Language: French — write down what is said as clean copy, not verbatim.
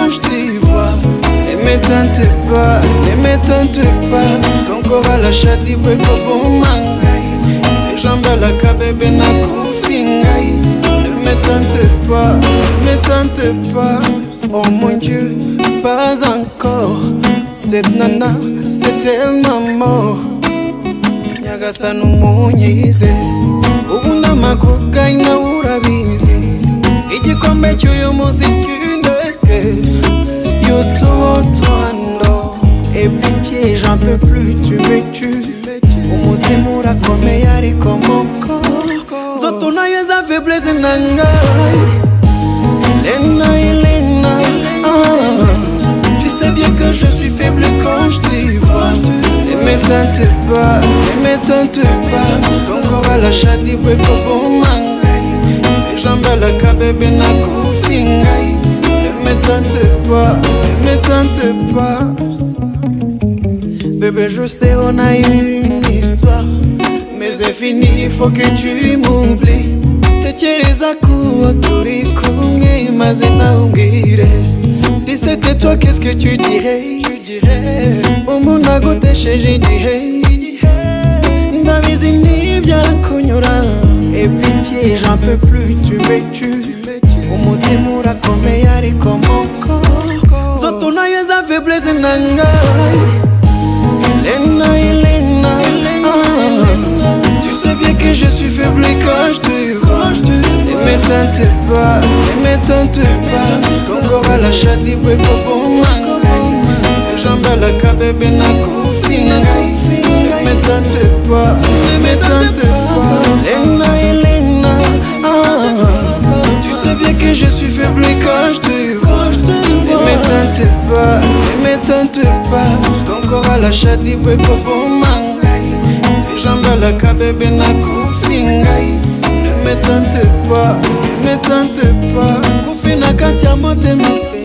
quand je t'y vois. Ne m'éteinte pas, ton corps à la chati bweko bon mangai. Tes jambes à la kabebe na kufingai. Ne m'éteinte pas, oh mon Dieu, pas encore. Cette nana, c'est tellement mort. Nyagasa n'umunyize, ubunda makugai na urabizi. Igikombe cy'uyu muziki ndeke, yototoando. Et pitié, j'en peux plus, tu me tues. Umutima urakomeye ariko moko zoto nayo za faiblesse nangai. Elena, tu sais bien que je suis faible quand je t'y vois. Ne m'éteinte pas, ton corps à la chati bweko bon mangai. Tes jambes à la kabebe na kufingai. Ne m'éteinte pas. Bébé, je sais on a une histoire, mais c'est fini, il faut que tu m'oublies. Tekereza kuwa turi kumwe maze naubwire. Si c'était toi, qu'est-ce que tu dirais? Umuntu agutesheje igihe, ndabizi ntibyakunyura. Et pitié, j'en peux plus, tu me tues. Umutima urakomeye ariko moko zoto nayo za faiblesse nangai. Elena, tu sais bien que je suis faible quand je te vois. Ne m'éteinte pas, ton corps à la chati bweko bon mangai. Tes jambes à la kabebe na kufingai. Ne m'éteinte pas, Elena, tu sais bien que je suis faible quand je te vois. Ne m'éteinte pas, ton corps à la chati bweko bon mangai. Tes jambes à la kabebe na kufingai. Ne m'éteinte pas, kufina kati ya motema.